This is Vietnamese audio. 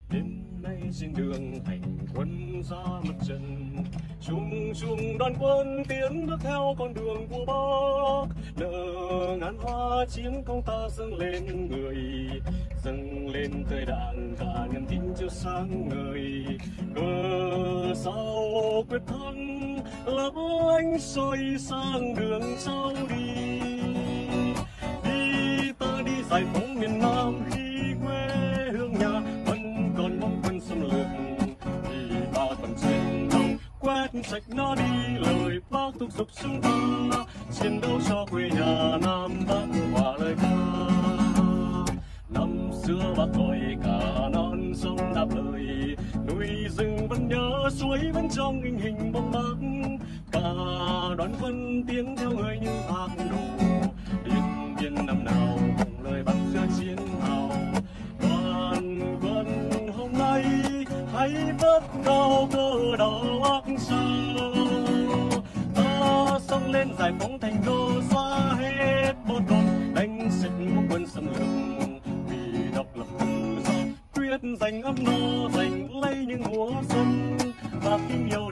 Đêm nay trên đường hành quân ra mặt trận, chung chung đoàn quân tiến bước theo con đường của Bắc. Nở ngàn hoa chiến công ta dâng lên người, dâng lên thời đảng cả niềm tin chiếu sáng ngời. Cờ sao quyết thắng lấp lánh soi sang đường sau đi. Đi ta đi giải phóng miền Nam, khi quê hương nhà vẫn còn bom quân xâm lược, thì ta còn chiến đấu quét sạch nó đi. Lời bác thúc giục chúng ta chiến đấu cho quê nhà Nam Bắc hòa lời ca. Năm xưa bác gọi cả non sông đáp lời, núi rừng vẫn nhớ, suối vẫn trong in hình bóng bác. Cả đoàn quân tiến theo người như thác đổ, Điện Biên năm nào cùng lời bác xưa chiến hào. Đoàn quân hôm nay hãy vất cao cờ đỏ ác sao, ta xông lên giải phóng thành đô, xóa hết bom đồn đánh sạch quốc quân xâm lược. Vì độc lập tự do quyết giành ấm no, giành lấy những mùa xuân và kim nhiều